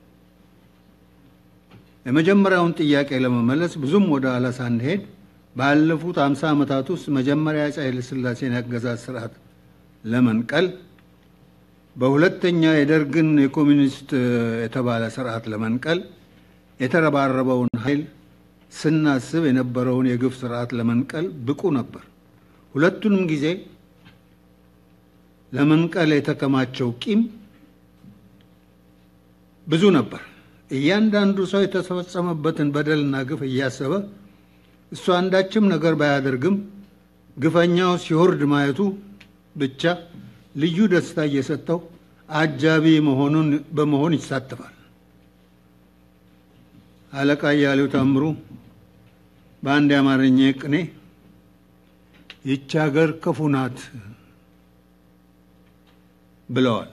የመጀመሪያውን ጥያቄ ለመመለስ ብዙም ወደ ኋላ ሳንሄድ ባለፉት 50 ዓመታት ውስጥ መጀመሪያ አፄ ኃይለ ሥላሴን ያገዛዝ ስርዓት ለመንቀል በሁለተኛ የደርግን የኮሚኒስት የተባለ ስርዓት ለመንቀል የተረባረበውን ኃይል ስናስብ የነበረውን የግፍ ስርዓት ለመንቀል ብቁ ነበር። ሁለቱንም ጊዜ ለመንቀል የተከማቸው ቂም ብዙ ነበር። እያንዳንዱ ሰው የተፈጸመበትን በደልና ግፍ እያሰበ እሱ አንዳችም ነገር ባያደርግም ግፈኛው ሲወርድ ማየቱ ብቻ ልዩ ደስታ እየሰጠው አጃቢ በመሆን ይሳተፋል። አለቃ ያለው ታምሩ በአንድ አማርኛ ቅኔ ይህች ሀገር ክፉ ናት ብለዋል።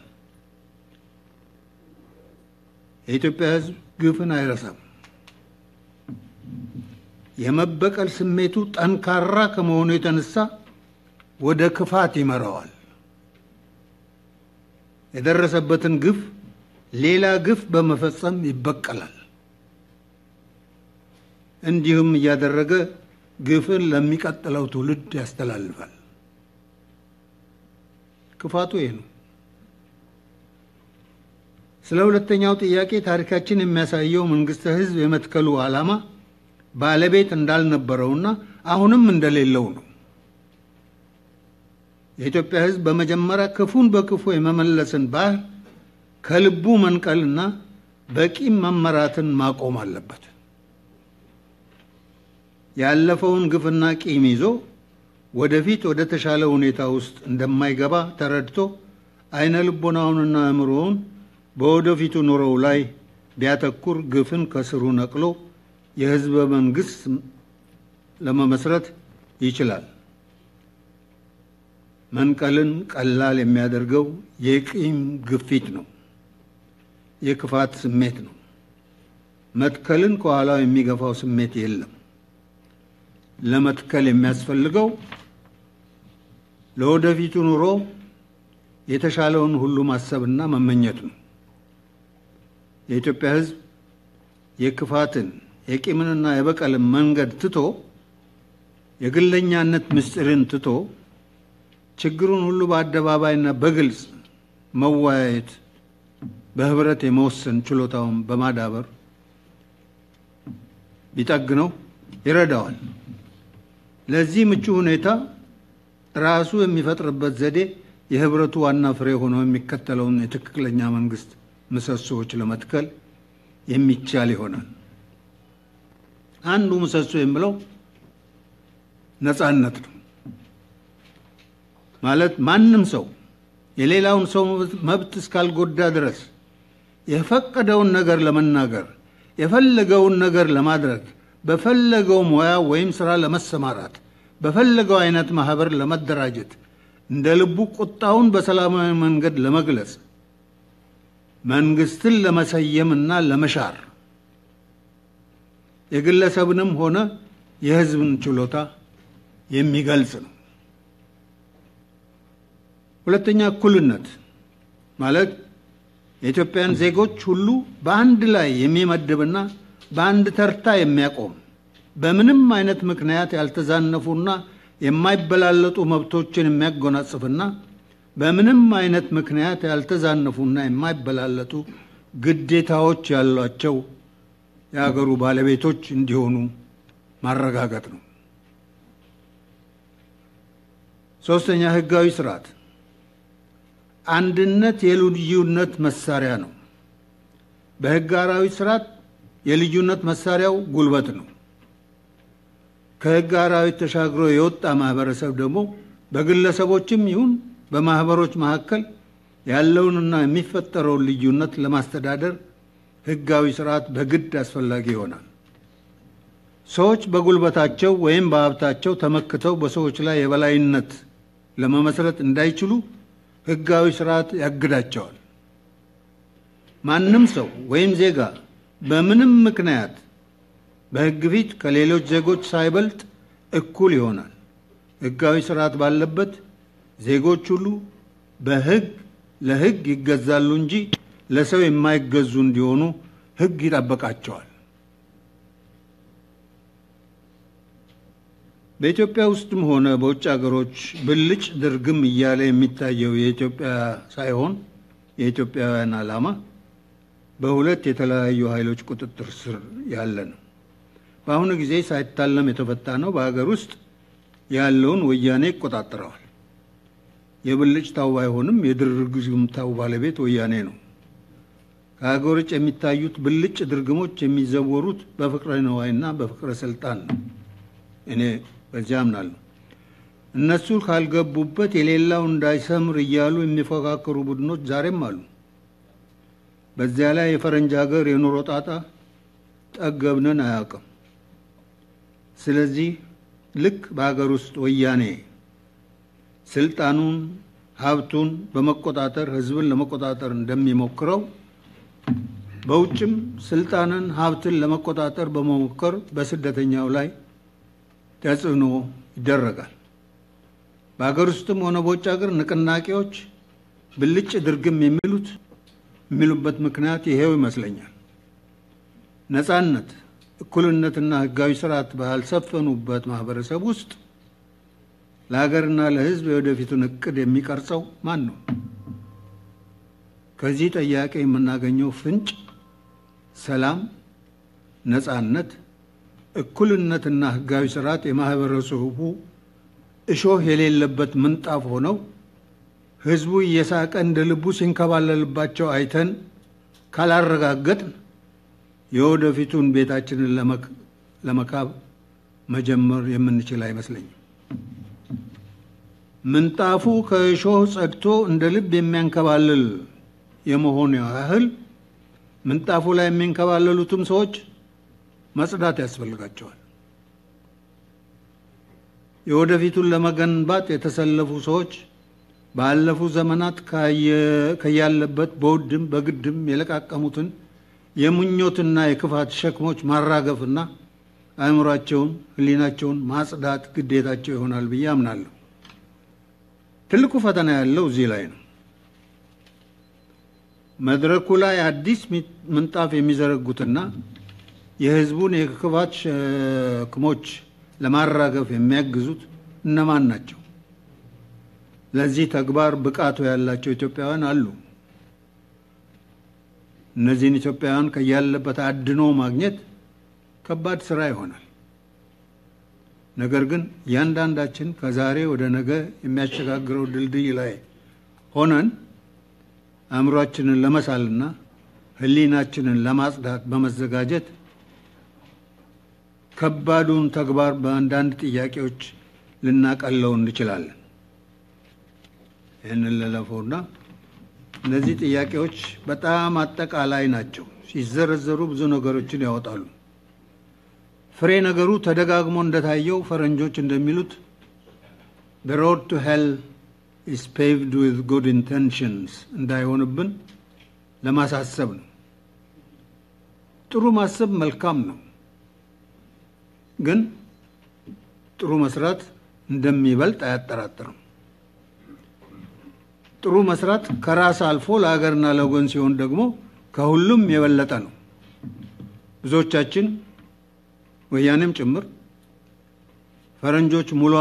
የኢትዮጵያ ሕዝብ ግፍን አይረሳም። የመበቀል ስሜቱ ጠንካራ ከመሆኑ የተነሳ ወደ ክፋት ይመራዋል። የደረሰበትን ግፍ ሌላ ግፍ በመፈጸም ይበቀላል። እንዲሁም እያደረገ ግፍን ለሚቀጥለው ትውልድ ያስተላልፋል። ክፋቱ ይሄ ነው። ስለ ሁለተኛው ጥያቄ ታሪካችን የሚያሳየው መንግስተ ህዝብ የመትከሉ ዓላማ ባለቤት እንዳልነበረውና አሁንም እንደሌለው ነው። የኢትዮጵያ ህዝብ በመጀመሪያ ክፉን በክፉ የመመለስን ባህል ከልቡ መንቀልና በቂም መመራትን ማቆም አለበት። ያለፈውን ግፍና ቂም ይዞ ወደፊት ወደ ተሻለ ሁኔታ ውስጥ እንደማይገባ ተረድቶ አይነ ልቦናውንና አእምሮውን በወደፊቱ ኑሮው ላይ ቢያተኩር ግፍን ከስሩ ነቅሎ የህዝብ መንግስት ለመመስረት ይችላል። መንቀልን ቀላል የሚያደርገው የቂም ግፊት ነው፣ የክፋት ስሜት ነው። መትከልን ከኋላው የሚገፋው ስሜት የለም። ለመትከል የሚያስፈልገው ለወደፊቱ ኑሮ የተሻለውን ሁሉ ማሰብና መመኘት ነው። የኢትዮጵያ ህዝብ የክፋትን የቂምንና የበቀልን መንገድ ትቶ የግለኛነት ምስጢርን ትቶ ችግሩን ሁሉ በአደባባይና በግልጽ መወያየት በህብረት የመወሰን ችሎታውን በማዳበር ቢጠግነው ይረዳዋል። ለዚህ ምቹ ሁኔታ ራሱ የሚፈጥርበት ዘዴ የህብረቱ ዋና ፍሬ ሆኖ የሚከተለውን የትክክለኛ መንግስት ምሰሶዎች ለመትከል የሚቻል ይሆናል። አንዱ ምሰሶ የሚለው ነፃነት ነው። ማለት ማንም ሰው የሌላውን ሰው መብት እስካልጎዳ ድረስ የፈቀደውን ነገር ለመናገር የፈለገውን ነገር ለማድረግ በፈለገው ሙያ ወይም ስራ ለመሰማራት በፈለገው አይነት ማህበር ለመደራጀት እንደ ልቡ ቁጣውን በሰላማዊ መንገድ ለመግለጽ መንግስትን ለመሰየምና ለመሻር የግለሰብንም ሆነ የህዝብን ችሎታ የሚገልጽ ነው። ሁለተኛ እኩልነት ማለት የኢትዮጵያን ዜጎች ሁሉ በአንድ ላይ የሚመድብና በአንድ ተርታ የሚያቆም በምንም አይነት ምክንያት ያልተዛነፉና የማይበላለጡ መብቶችን የሚያጎናጽፍና በምንም አይነት ምክንያት ያልተዛነፉና የማይበላለጡ ግዴታዎች ያሏቸው የሀገሩ ባለቤቶች እንዲሆኑ ማረጋገጥ ነው። ሶስተኛ ህጋዊ ስርዓት አንድነት የልዩነት መሳሪያ ነው። በህግ አራዊት ስርዓት የልዩነት መሳሪያው ጉልበት ነው። ከህግ አራዊት ተሻግሮ የወጣ ማህበረሰብ ደግሞ በግለሰቦችም ይሁን በማህበሮች መካከል ያለውንና የሚፈጠረውን ልዩነት ለማስተዳደር ህጋዊ ስርዓት በግድ አስፈላጊ ይሆናል። ሰዎች በጉልበታቸው ወይም በሀብታቸው ተመክተው በሰዎች ላይ የበላይነት ለመመስረት እንዳይችሉ ህጋዊ ስርዓት ያግዳቸዋል። ማንም ሰው ወይም ዜጋ በምንም ምክንያት በህግ ፊት ከሌሎች ዜጎች ሳይበልጥ እኩል ይሆናል። ህጋዊ ስርዓት ባለበት ዜጎች ሁሉ በህግ ለህግ ይገዛሉ እንጂ ለሰው የማይገዙ እንዲሆኑ ህግ ይጠብቃቸዋል። በኢትዮጵያ ውስጥም ሆነ በውጭ ሀገሮች ብልጭ ድርግም እያለ የሚታየው የኢትዮጵያ ሳይሆን የኢትዮጵያውያን ዓላማ በሁለት የተለያዩ ኃይሎች ቁጥጥር ስር ያለ ነው። በአሁኑ ጊዜ ሳይታለም የተፈታ ነው። በሀገር ውስጥ ያለውን ወያኔ ይቆጣጠረዋል። የብልጭታው ባይሆንም የድርግምታው ባለቤት ወያኔ ነው። ከሀገር ውጭ የሚታዩት ብልጭ ድርግሞች የሚዘወሩት በፍቅረ ነዋይና በፍቅረ ስልጣን ነው። እኔ በዚያ አምናለሁ። እነሱ ካልገቡበት የሌላው እንዳይሰምር እያሉ የሚፎካከሩ ቡድኖች ዛሬም አሉ። በዚያ ላይ የፈረንጅ ሀገር የኑሮ ጣጣ ጠገብነን አያውቅም። ስለዚህ ልክ በሀገር ውስጥ ወያኔ ስልጣኑን ሀብቱን በመቆጣጠር ህዝብን ለመቆጣጠር እንደሚሞክረው በውጭም ስልጣንን ሀብትን ለመቆጣጠር በመሞከር በስደተኛው ላይ ተጽዕኖ ይደረጋል። በሀገር ውስጥም ሆነ በውጭ ሀገር ንቅናቄዎች ብልጭ ድርግም የሚሉበት ምክንያት ይሄው ይመስለኛል። ነፃነት፣ እኩልነትና ህጋዊ ስርዓት ባልሰፈኑበት ማህበረሰብ ውስጥ ለሀገርና ለህዝብ የወደፊቱን እቅድ የሚቀርጸው ማን ነው? ከዚህ ጥያቄ የምናገኘው ፍንጭ ሰላም፣ ነፃነት፣ እኩልነትና ህጋዊ ስርዓት የማህበረሰቡ እሾህ የሌለበት ምንጣፍ ሆነው ህዝቡ እየሳቀ እንደ ልቡ ሲንከባለልባቸው አይተን ካላረጋገጥን የወደፊቱን ቤታችንን ለመካብ መጀመር የምንችል አይመስለኝም። ምንጣፉ ከእሾህ ጸድቶ እንደ ልብ የሚያንከባልል የመሆን ያህል ምንጣፉ ላይ የሚንከባለሉትም ሰዎች መጽዳት ያስፈልጋቸዋል። የወደፊቱን ለመገንባት የተሰለፉ ሰዎች ባለፉት ዘመናት ከያለበት በውድም በግድም የለቃቀሙትን የምኞትና የክፋት ሸክሞች ማራገፍና አእምሯቸውን፣ ህሊናቸውን ማጽዳት ግዴታቸው ይሆናል ብዬ አምናለሁ። ትልቁ ፈተና ያለው እዚህ ላይ ነው። መድረኩ ላይ አዲስ ምንጣፍ የሚዘረጉትና የህዝቡን የክፋት ሸክሞች ለማራገፍ የሚያግዙት እነማን ናቸው? ለዚህ ተግባር ብቃቱ ያላቸው ኢትዮጵያውያን አሉ። እነዚህን ኢትዮጵያውያን ከያለበት አድኖ ማግኘት ከባድ ስራ ይሆናል። ነገር ግን ያንዳንዳችን ከዛሬ ወደ ነገ የሚያሸጋግረው ድልድይ ላይ ሆነን አእምሯችንን ለመሳልና ህሊናችንን ለማጽዳት በመዘጋጀት ከባዱን ተግባር በአንዳንድ ጥያቄዎች ልናቀለው እንችላለን። ይህንን ለለፈውና እነዚህ ጥያቄዎች በጣም አጠቃላይ ናቸው። ሲዘረዘሩ ብዙ ነገሮችን ያወጣሉ። ፍሬ ነገሩ ተደጋግሞ እንደታየው ፈረንጆች እንደሚሉት the road to hell is paved with good intentions እንዳይሆንብን ለማሳሰብ ነው። ጥሩ ማሰብ መልካም ነው፣ ግን ጥሩ መስራት እንደሚበልጥ አያጠራጥርም። ጥሩ መስራት ከራስ አልፎ ለሀገርና ለወገን ሲሆን ደግሞ ከሁሉም የበለጠ ነው። ብዙዎቻችን ወያኔም ጭምር ፈረንጆች ሙሉ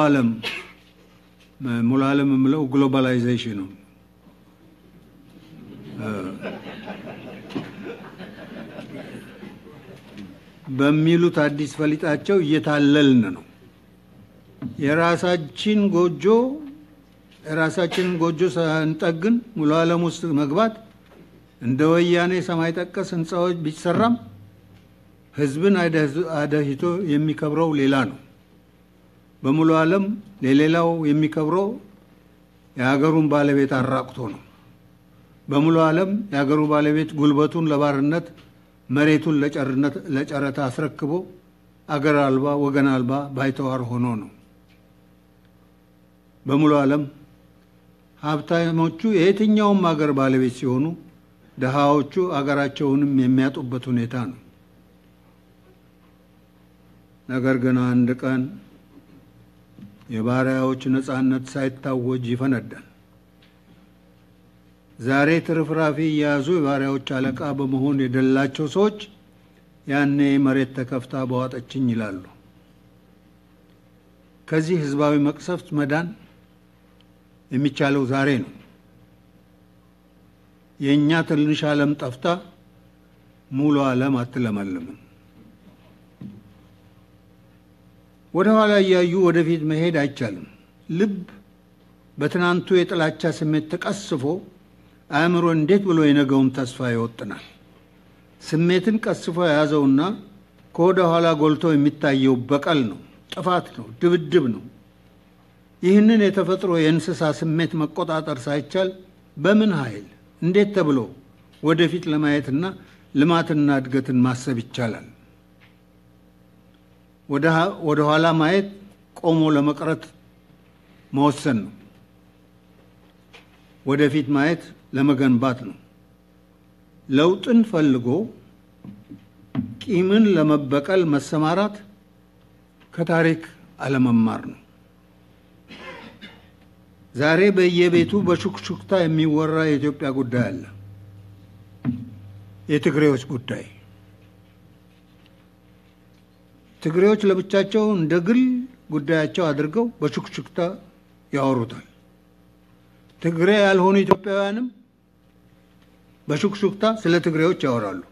ዓለም የምለው ግሎባላይዜሽን ነው በሚሉት አዲስ ፈሊጣቸው እየታለልን ነው። የራሳችንን ጎጆ ሳንጠግን ሙሉ ዓለም ውስጥ መግባት እንደ ወያኔ ሰማይ ጠቀስ ህንጻዎች ቢሰራም ህዝብን አደህቶ የሚከብረው ሌላ ነው። በሙሉ ዓለም ለሌላው የሚከብረው የሀገሩን ባለቤት አራቅቶ ነው። በሙሉ ዓለም የሀገሩ ባለቤት ጉልበቱን ለባርነት መሬቱን ለጨረታ አስረክቦ አገር አልባ ወገን አልባ ባይተዋር ሆኖ ነው። በሙሉ ዓለም ሀብታሞቹ የየትኛውም ሀገር ባለቤት ሲሆኑ ደሃዎቹ አገራቸውንም የሚያጡበት ሁኔታ ነው። ነገር ግን አንድ ቀን የባሪያዎች ነፃነት ሳይታወጅ ይፈነዳል። ዛሬ ትርፍራፊ የያዙ የባሪያዎች አለቃ በመሆን የደላቸው ሰዎች ያኔ መሬት ተከፍታ በዋጠችኝ ይላሉ። ከዚህ ህዝባዊ መቅሰፍት መዳን የሚቻለው ዛሬ ነው። የኛ ትንሽ ዓለም ጠፍታ ሙሉ ዓለም አትለመልምም። ወደ ኋላ እያዩ ወደፊት መሄድ አይቻልም። ልብ በትናንቱ የጥላቻ ስሜት ተቀስፎ አእምሮ እንዴት ብሎ የነገውን ተስፋ ይወጥናል? ስሜትን ቀስፎ የያዘውና ከወደ ኋላ ጎልቶ የሚታየው በቀል ነው፣ ጥፋት ነው፣ ድብድብ ነው። ይህንን የተፈጥሮ የእንስሳ ስሜት መቆጣጠር ሳይቻል በምን ኃይል እንዴት ተብሎ ወደፊት ለማየትና ልማትና እድገትን ማሰብ ይቻላል? ወደ ኋላ ማየት ቆሞ ለመቅረት መወሰን ነው። ወደፊት ማየት ለመገንባት ነው። ለውጥን ፈልጎ ቂምን ለመበቀል መሰማራት ከታሪክ አለመማር ነው። ዛሬ በየቤቱ በሹክሹክታ የሚወራ የኢትዮጵያ ጉዳይ አለ። የትግሬዎች ጉዳይ። ትግሬዎች ለብቻቸው እንደ ግል ጉዳያቸው አድርገው በሹክሹክታ ያወሩታል። ትግሬ ያልሆኑ ኢትዮጵያውያንም በሹክሹክታ ስለ ትግሬዎች ያወራሉ።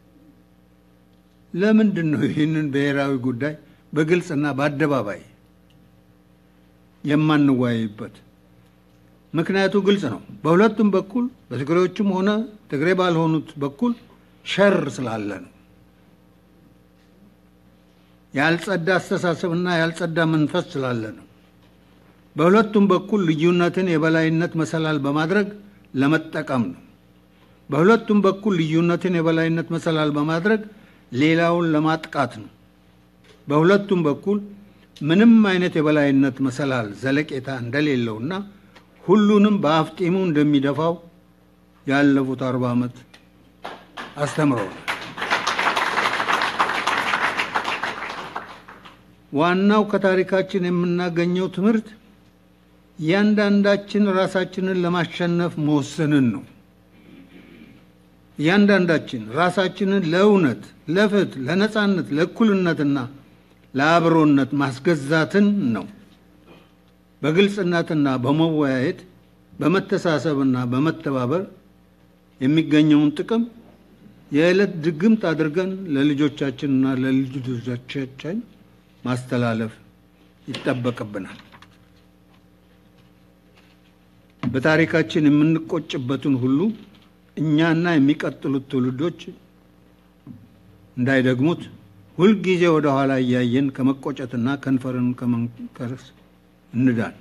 ለምንድን ነው ይህንን ብሔራዊ ጉዳይ በግልጽና በአደባባይ የማንወያይበት? ምክንያቱ ግልጽ ነው። በሁለቱም በኩል በትግሬዎችም ሆነ ትግሬ ባልሆኑት በኩል ሸር ስላለ ነው። ያልጸዳ አስተሳሰብና ያልጸዳ መንፈስ ስላለ ነው። በሁለቱም በኩል ልዩነትን የበላይነት መሰላል በማድረግ ለመጠቀም ነው። በሁለቱም በኩል ልዩነትን የበላይነት መሰላል በማድረግ ሌላውን ለማጥቃት ነው። በሁለቱም በኩል ምንም አይነት የበላይነት መሰላል ዘለቄታ እንደሌለውና ሁሉንም በአፍጢሙ እንደሚደፋው ያለፉት 40 ዓመት አስተምረዋል። ዋናው ከታሪካችን የምናገኘው ትምህርት እያንዳንዳችን ራሳችንን ለማሸነፍ መወሰንን ነው። እያንዳንዳችን ራሳችንን ለእውነት፣ ለፍትህ፣ ለነጻነት፣ ለእኩልነትና ለአብሮነት ማስገዛትን ነው። በግልጽነትና በመወያየት በመተሳሰብና በመተባበር የሚገኘውን ጥቅም የዕለት ድግምት አድርገን ለልጆቻችንና ለልጆቻችን ማስተላለፍ ይጠበቅብናል። በታሪካችን የምንቆጭበትን ሁሉ እኛና የሚቀጥሉት ትውልዶች እንዳይደግሙት ሁልጊዜ ወደ ኋላ እያየን ከመቆጨትና ከንፈርን ከመንከርስ እንዳን።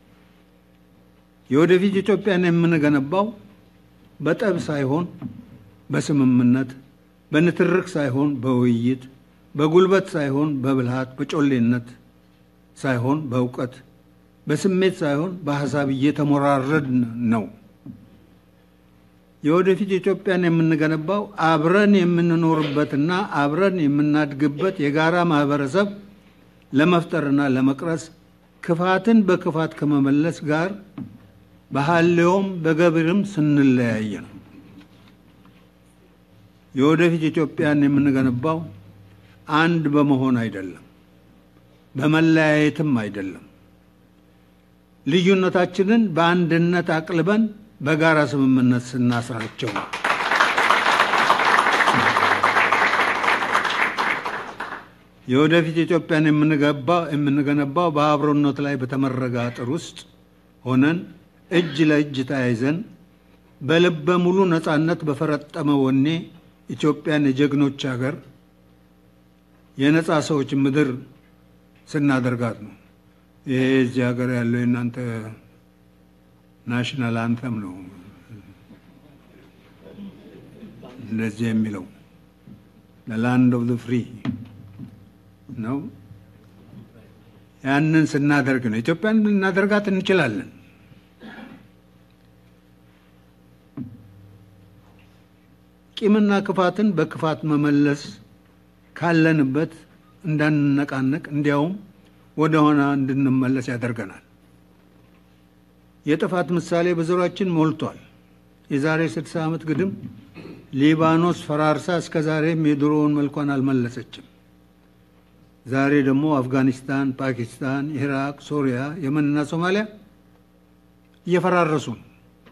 የወደፊት ኢትዮጵያን የምንገነባው በጠብ ሳይሆን በስምምነት፣ በንትርክ ሳይሆን በውይይት፣ በጉልበት ሳይሆን በብልሃት፣ በጮሌነት ሳይሆን በእውቀት፣ በስሜት ሳይሆን በሐሳብ እየተሞራረድን ነው። የወደፊት ኢትዮጵያን የምንገነባው አብረን የምንኖርበትና አብረን የምናድግበት የጋራ ማህበረሰብ ለመፍጠርና ለመቅረጽ ክፋትን በክፋት ከመመለስ ጋር በሐልዮም በገብርም ስንለያይ ነው። የወደፊት ኢትዮጵያን የምንገነባው አንድ በመሆን አይደለም፣ በመለያየትም አይደለም። ልዩነታችንን በአንድነት አቅልበን በጋራ ስምምነት ስናስራቸው ነው። የወደፊት ኢትዮጵያን የምንገነባው በአብሮነት ላይ በተመረገ አጥር ውስጥ ሆነን እጅ ለእጅ ተያይዘን በልበ ሙሉ ነጻነት በፈረጠመ ወኔ ኢትዮጵያን የጀግኖች ሀገር፣ የነጻ ሰዎች ምድር ስናደርጋት ነው። ይሄ እዚህ ሀገር ያለው የእናንተ ናሽናል አንተም ነው እንደዚህ የሚለው the land of the free ነው። ያንን ስናደርግ ነው ኢትዮጵያን ልናደርጋት እንችላለን። ቂምና ክፋትን በክፋት መመለስ ካለንበት እንዳንነቃነቅ እንዲያውም ወደ ሆና እንድንመለስ ያደርገናል። የጥፋት ምሳሌ በዙሪያችን ሞልቷል። የዛሬ 60 ዓመት ግድም ሊባኖስ ፈራርሳ እስከ ዛሬም የድሮውን መልኳን አልመለሰችም። ዛሬ ደግሞ አፍጋኒስታን፣ ፓኪስታን፣ ኢራቅ፣ ሶሪያ፣ የመንና ሶማሊያ እየፈራረሱ ነው።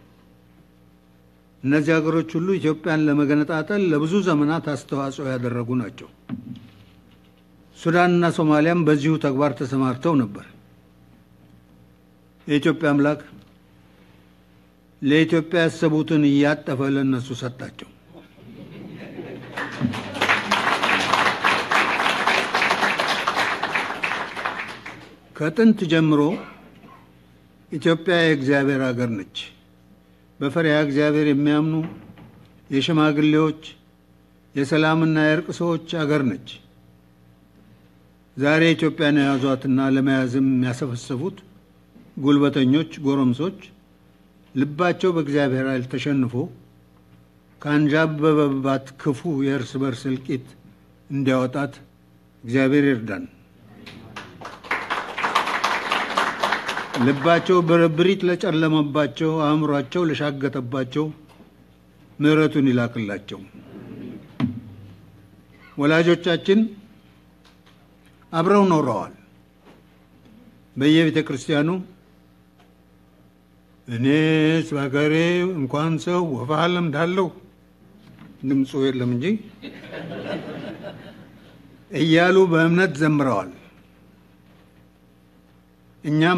እነዚህ ሀገሮች ሁሉ ኢትዮጵያን ለመገነጣጠል ለብዙ ዘመናት አስተዋጽኦ ያደረጉ ናቸው። ሱዳንና ሶማሊያም በዚሁ ተግባር ተሰማርተው ነበር። የኢትዮጵያ አምላክ ለኢትዮጵያ ያሰቡትን እያጠፈ ለነሱ ሰጣቸው። ከጥንት ጀምሮ ኢትዮጵያ የእግዚአብሔር ሀገር ነች። በፈሪሃ እግዚአብሔር የሚያምኑ የሽማግሌዎች የሰላምና የእርቅ ሰዎች ሀገር ነች። ዛሬ ኢትዮጵያን ያዟትና ለመያዝም የሚያሰፈስፉት ጉልበተኞች ጎረምሶች ልባቸው በእግዚአብሔር ኃይል ተሸንፎ ካንጃበበባት ክፉ የእርስ በርስ እልቂት እንዲያወጣት እግዚአብሔር ይርዳን። ልባቸው በብሪት ለጨለመባቸው አእምሯቸው ለሻገተባቸው ምሕረቱን ይላክላቸው። ወላጆቻችን አብረው ኖረዋል። በየቤተ ክርስቲያኑ እኔስ በሀገሬ እንኳን ሰው ወፍ አለምዳለሁ ድምፁ የለም እንጂ እያሉ በእምነት ዘምረዋል። እኛም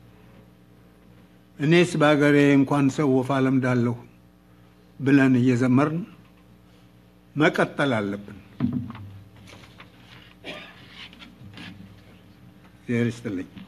እኔስ በሀገሬ እንኳን ሰው ወፍ አለምዳለሁ ብለን እየዘመርን መቀጠል አለብን። እግዚአብሔር ይስጥልኝ።